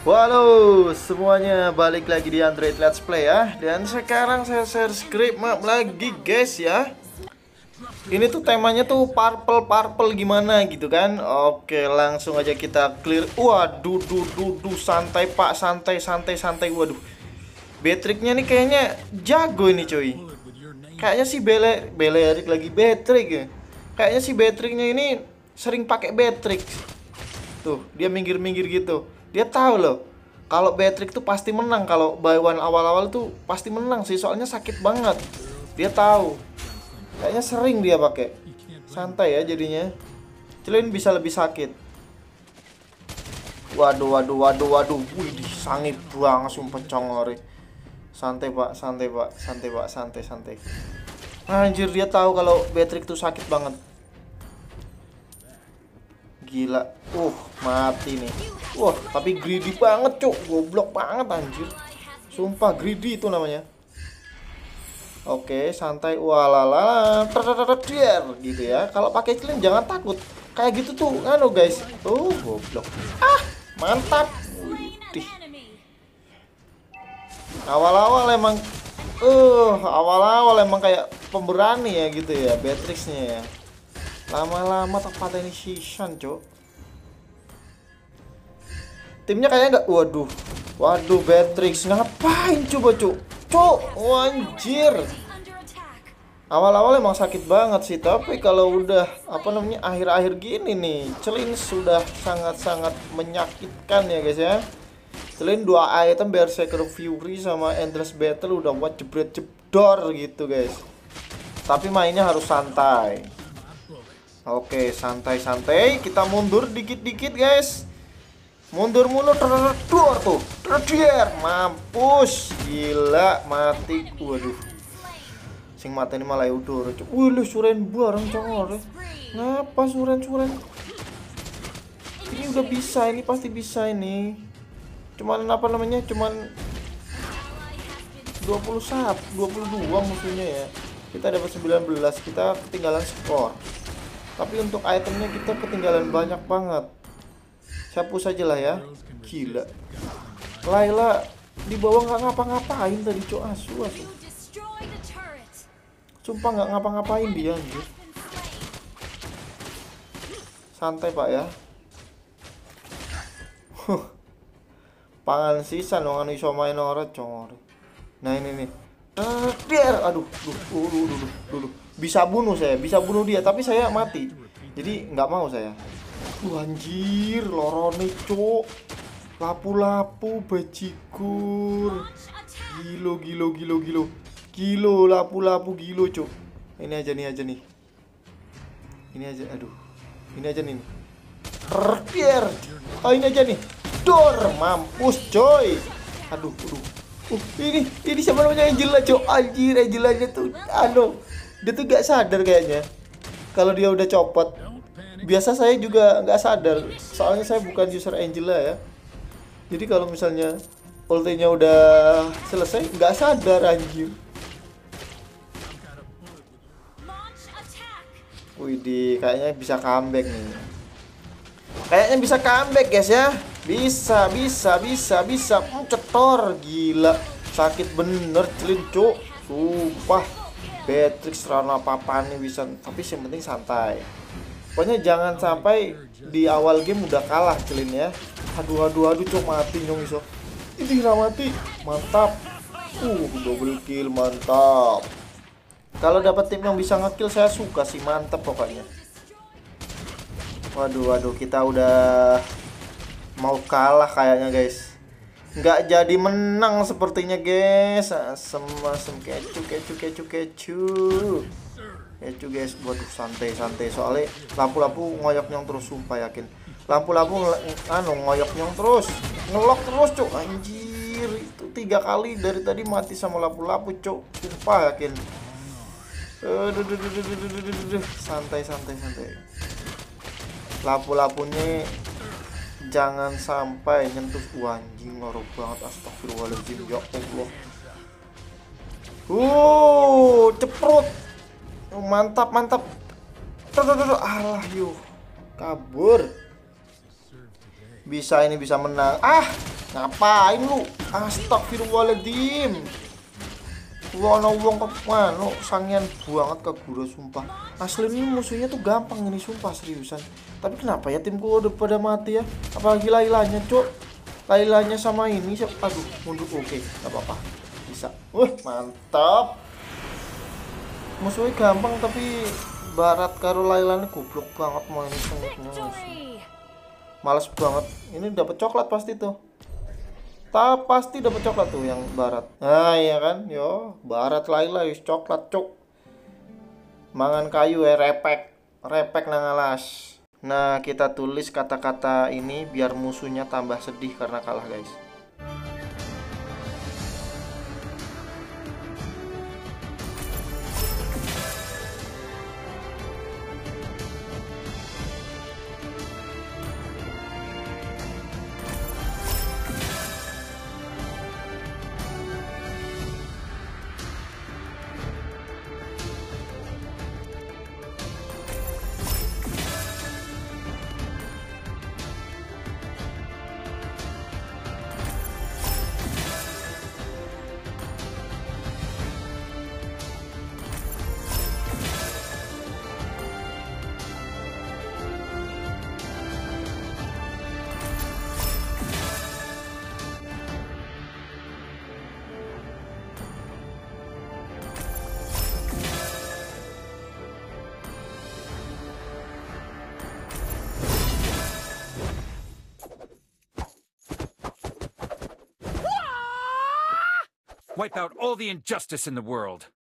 Halo semuanya, balik lagi di Android Let's Play ya. Dan sekarang saya share script map lagi guys ya. Ini tuh temanya tuh purple gimana gitu kan. Oke, langsung aja kita clear. Waduh, santai pak, santai. Waduh, Beatrix-nya nih kayaknya jago ini cuy. Kayaknya sih Belerik lagi Beatrix ya. Kayaknya si Beatrix-nya ini sering pakai Beatrix. Tuh, dia minggir-minggir gitu. Dia tahu loh kalau Beatrix tuh pasti menang. Kalau buy one awal-awal tuh pasti menang sih, soalnya sakit banget. Dia tahu. Kayaknya sering dia pakai. Santai ya jadinya. Celin bisa lebih sakit. Waduh. Wih, sangit banget sumpah congore. Santai pak. Anjir, dia tahu kalau Beatrix tuh sakit banget. Gila. Mati nih. Wah, tapi greedy banget, cuk. Goblok banget anjir. Sumpah greedy itu namanya. Oke, santai. Walala. Ter gitu ya. Kalau pakai clean jangan takut. Kayak gitu tuh, guys. Tuh, goblok. Mantap. Wih. Awal-awal emang kayak pemberani ya gitu ya, Beatrix-nya ya. Lama-lama tepat ini season, cok. Timnya kayaknya nggak. Waduh, Beatrix ngapain coba, cok? Anjir. Awal-awal emang sakit banget sih, tapi kalau udah akhir-akhir gini nih, Celin sudah sangat-sangat menyakitkan ya guys ya. Celin 2 item Berserker Fury sama Endless Battle udah buat jebret-jedor gitu guys. Tapi mainnya harus santai. Oke, santai. Kita mundur dikit-dikit, guys. Mundur mulu, tuh. Mampus. Gila, mati. Waduh. Sing mati ini malah udah. Wih, lu suren bareng congor. Ngapa suren? Ini udah bisa, ini pasti bisa ini. Cuman Cuman 22 musuhnya ya. Kita dapat 19, kita ketinggalan skor. Tapi untuk itemnya kita ketinggalan banyak banget. Saya push aja lah ya. Gila. Layla di bawah nggak ngapa-ngapain tadi, cok. Asu. Sumpah nggak ngapa-ngapain dia anjir. Santai pak ya. Pangan sisan wong anu iso main ora congor. Nah ini nih. Aduh. Bisa bunuh dia, tapi saya mati. Jadi nggak mau saya. Anjir, lorone cok. Lapu-lapu bajigur. Gilo, lapu-lapu gilo cok. Ini aja nih. Ini aja, aduh. Ini aja nih. Ini aja nih. Dor, mampus coy. Aduh. Ini siapa namanya, Angela cok. Anjir, Angela aja tuh. Dia tuh gak sadar kayaknya kalau dia udah copot. Biasa saya juga gak sadar, soalnya saya bukan user Angela ya. Jadi kalau misalnya ultinya udah selesai gak sadar anjir. Widih, kayaknya bisa comeback nih. Guys ya. Bisa. Cetor, gila. Sakit bener Celin cok. Sumpah. Beatrix rana apa nih bisa, tapi yang penting santai. Pokoknya jangan sampai di awal game udah kalah Celin ya. Aduh cok, mati nyong iso. Ini mati. Mantap. Double kill, mantap. Kalau dapat tim yang bisa ngekill saya suka sih, mantap pokoknya. Waduh, kita udah mau kalah kayaknya guys. Nggak jadi menang sepertinya guys. Asem kecu guys. Waduh, santai soalnya lampu-lampu ngoyok nyong terus, sumpah yakin. Lampu-lampu ngoyok nyong terus, ngelok terus cuk. Anjir, itu 3 kali dari tadi mati sama lampu-lampu cuk, sumpah yakin. Santai. Lampu-lampunya jangan sampai nyentuh. Anjing, ngorok banget. Astagfirullahaladzim, ya Allah. Ceprot. Mantap. Alah, yuk. Kabur. Bisa menang. Ngapain lu? Astagfirullahaladzim. Wono wong kok mano sangian banget Kagura sumpah. Asli ini musuhnya tuh gampang ini sumpah seriusan. Tapi kenapa ya timku udah pada mati ya? Apalagi Lailanya, Cuk. Lailanya sama ini aduh, mundur. Oke, enggak apa-apa. Bisa. Mantap. Musuhnya gampang tapi Barat karo Lailanya goblok banget mau ini sengitnya. Males banget. Ini dapat coklat pasti tuh. Pasti dapat coklat tuh yang Barat. Nah iya kan, yo Barat Laila is coklat cuk. Mangan kayu repek nang alas. Nah kita tulis kata-kata ini biar musuhnya tambah sedih karena kalah guys. Wipe out all the injustice in the world.